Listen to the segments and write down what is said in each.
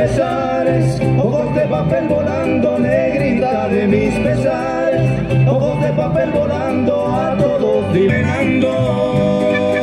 pesares, ojos de papel volando, negrita de mis pesares, ojos de papel volando, a todos divinando.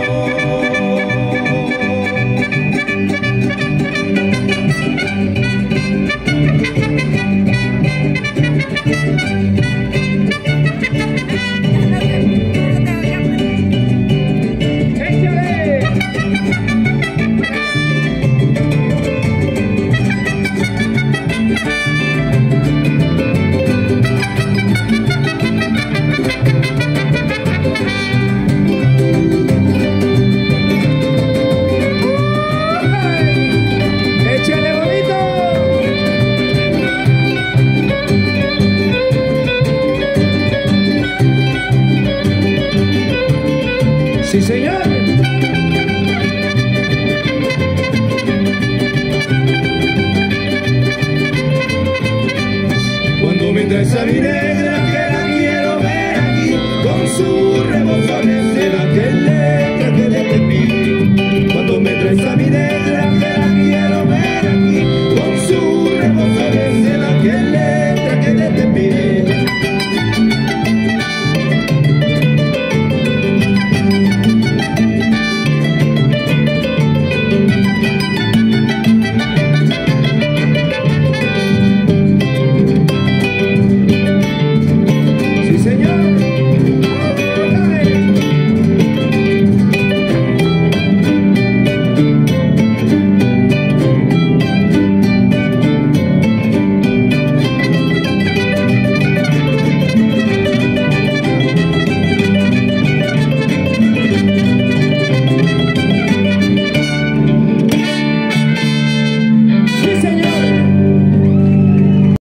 ¡Sí, señor! Cuando me traes a mi negra, que la quiero ver aquí con su